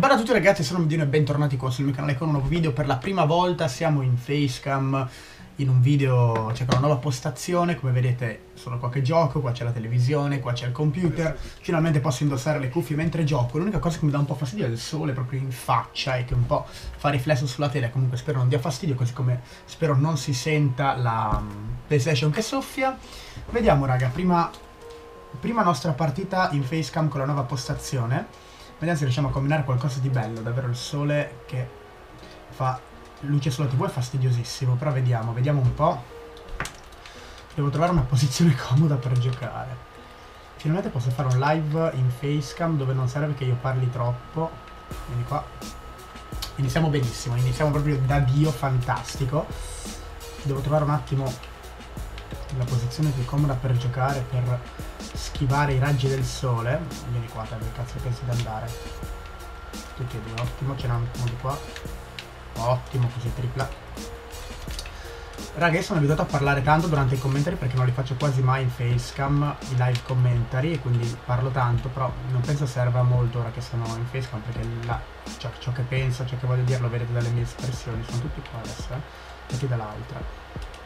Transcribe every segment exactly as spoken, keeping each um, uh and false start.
Bella a tutti ragazzi, sono Medino e bentornati qua sul mio canale con un nuovo video. Per la prima volta siamo in facecam, in un video, c'è una nuova postazione. Come vedete sono qua che gioco, qua c'è la televisione, qua c'è il computer. Finalmente posso indossare le cuffie mentre gioco. L'unica cosa che mi dà un po' fastidio è il sole proprio in faccia e che un po' fa riflesso sulla tele. Comunque spero non dia fastidio, così come spero non si senta la PlayStation che soffia. Vediamo raga, prima, prima nostra partita in facecam con la nuova postazione. Vediamo se riusciamo a combinare qualcosa di bello. Davvero il sole che fa luce sulla tivù è fastidiosissimo. Però vediamo, vediamo un po'. Devo trovare una posizione comoda per giocare. Finalmente posso fare un live in facecam dove non serve che io parli troppo. Quindi qua iniziamo benissimo, iniziamo proprio da Dio, fantastico. Devo trovare un attimo la posizione più comoda per giocare, per schivare i raggi del sole. Vieni qua, dove cazzo pensi di andare? Tutti e due, ottimo, ce n'è un attimo di qua. Ottimo, così tripla. Raga, io sono abituato a parlare tanto durante i commentari perché non li faccio quasi mai in facecam, i live commentari, e quindi parlo tanto, però non penso serva molto ora che sono in facecam, perché la, ciò, ciò che penso, ciò che voglio dire lo vedete dalle mie espressioni. Sono tutti qua adesso, eh? Tutti dall'altra.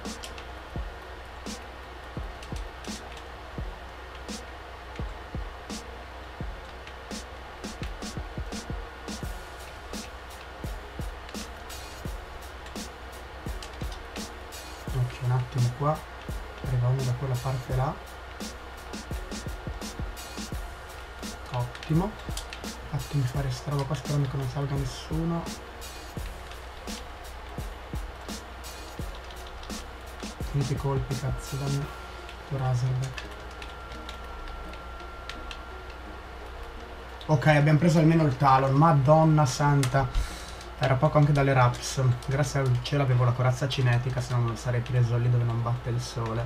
Ok, un attimo qua, arriva uno da quella parte là. Ottimo. Fatemi fare sta roba qua sperando che non salga nessuno. Finite i colpi, cazzo, dammi tu Razorback. Ok, abbiamo preso almeno il Talon, madonna santa. Era poco anche dalle Raps. Grazie al cielo avevo la corazza cinetica, se no non sarei preso lì dove non batte il sole.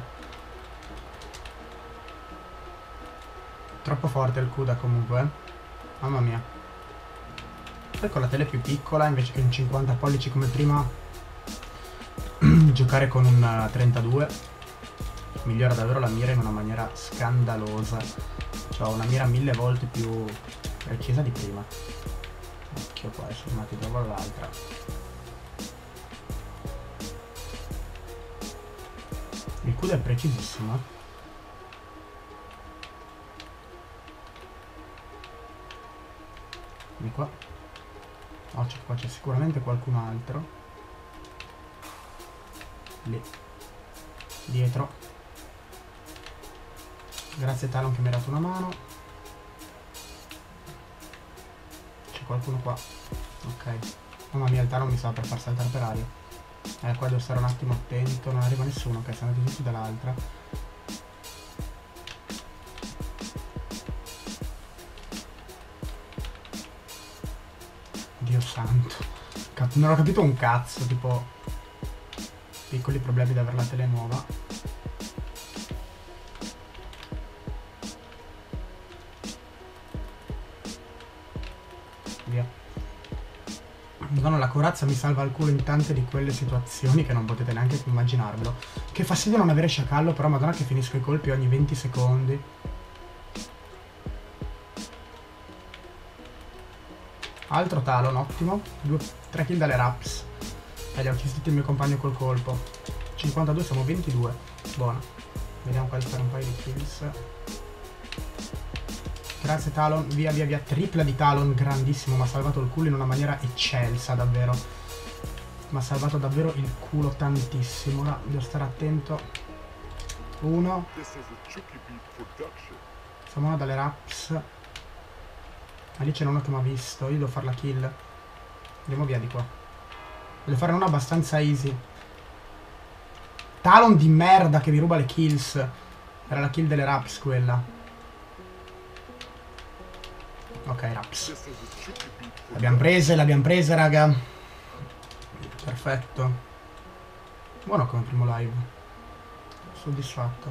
Troppo forte il Kuda comunque, eh. Mamma mia. Poi con la tele più piccola, invece che un cinquanta pollici come prima, giocare con un trentadue migliora davvero la mira in una maniera scandalosa. Cioè ho una mira mille volte più precisa di prima. Occhio qua, adesso ormai trovo l'altra. Il Kuda è precisissimo, eh. Di qua. Oh, c'è qua, c'è sicuramente qualcun altro. Lì. Dietro. Grazie Talon che mi ha dato una mano. Qualcuno qua. Ok. Mamma mia, il Talon mi stava per far saltare per aria. Eh, qua devo stare un attimo attento. Non arriva nessuno, ok, sono andati tutti dall'altra. Dio santo. Cap non ho capito un cazzo, tipo piccoli problemi di avere la tele nuova. Madonna, la corazza mi salva il culo in tante di quelle situazioni che non potete neanche immaginarvelo. Che fastidio non avere sciacallo, però madonna che finisco i colpi ogni venti secondi. Altro Talon, ottimo. Due, tre kill dalle Raps. E li ho uccisi tutti il mio compagno col colpo. cinquantadue, siamo ventidue. Buona. Vediamo qua di fare un paio di kills. Grazie Talon, via via via, tripla di Talon, grandissimo, mi ha salvato il culo in una maniera eccelsa, davvero. Mi ha salvato davvero il culo tantissimo, ora devo stare attento. Uno. Siamo uno dalle Raps. Ma lì c'è uno che mi ha visto, io devo fare la kill. Andiamo via di qua. Voglio fare uno abbastanza easy. Talon di merda che mi ruba le kills. Era la kill delle Raps quella. Ok, Raps. L'abbiamo prese, l'abbiamo prese, raga. Perfetto. Buono come primo live. Soddisfatto.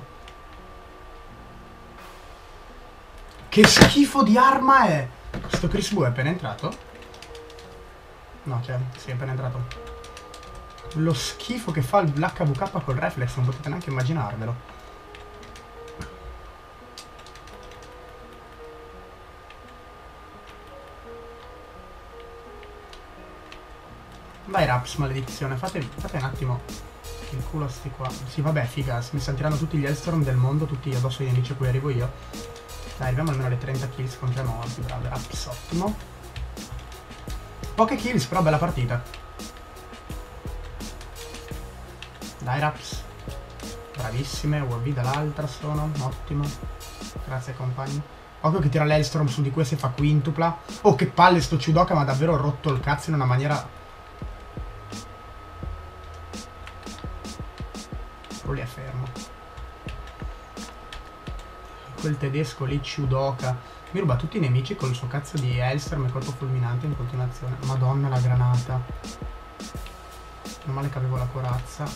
Che schifo di arma è! Sto Chris Bu è appena entrato? No, cioè, sì, è appena entrato. Lo schifo che fa l'H V K col reflex, non potete neanche immaginarvelo. Vai Raps, maledizione, fate, fate un attimo il culo a sti qua. Sì, vabbè, figa, mi stanno tirando tutti gli Hellstorm del mondo, tutti addosso ai nemici a cui arrivo io. Dai, arriviamo almeno alle trenta kills con tre morti, bravo, Raps, ottimo. Poche kills, però bella partita. Dai Raps. Bravissime, U A V dall'altra sono, ottimo. Grazie compagni. Occhio che tira l'Hellstorm su di questo e fa quintupla. Oh, che palle sto Chudoka, ma ha davvero rotto il cazzo in una maniera... Quello lì è fermo. Quel tedesco lì, Chudoka, mi ruba tutti i nemici col suo cazzo di Hellstorm e colpo fulminante in continuazione. Madonna la granata. Non male che avevo la corazza.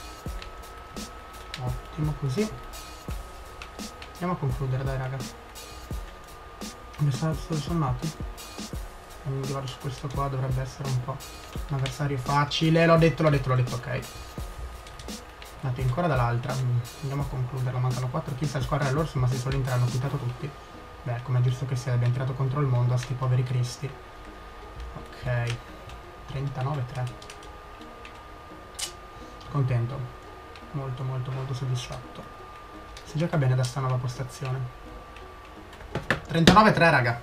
Ottimo, così. Andiamo a concludere, dai raga. Dove sono, sono nati? Quindi vado su questo qua, dovrebbe essere un po' un avversario facile. L'ho detto, l'ho detto, l'ho detto, ok. Nati ancora dall'altra. Andiamo a concluderla. Mancano quattro kills al squadra dell'orso, ma se solo in tre hanno quittato tutti. Beh, come è giusto che sia, abbiamo entrato contro il mondo a sti poveri cristi. Ok. trentanove tre. Contento. Molto, molto, molto soddisfatto. Si gioca bene da sta nuova postazione. trentanove tre raga.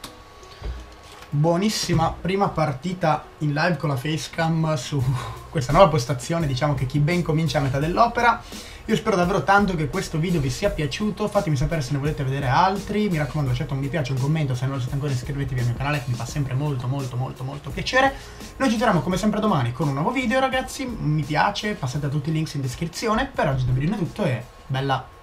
Buonissima prima partita in live con la facecam su questa nuova postazione. Diciamo che chi ben comincia a metà dell'opera. Io spero davvero tanto che questo video vi sia piaciuto. Fatemi sapere se ne volete vedere altri. Mi raccomando, lasciate un mi piace, un commento. Se non lo siete ancora, iscrivetevi al mio canale, che mi fa sempre molto molto molto molto piacere. Noi ci troviamo come sempre domani con un nuovo video ragazzi. Mi piace, passate a tutti i links in descrizione. Per oggi da video è tutto e bella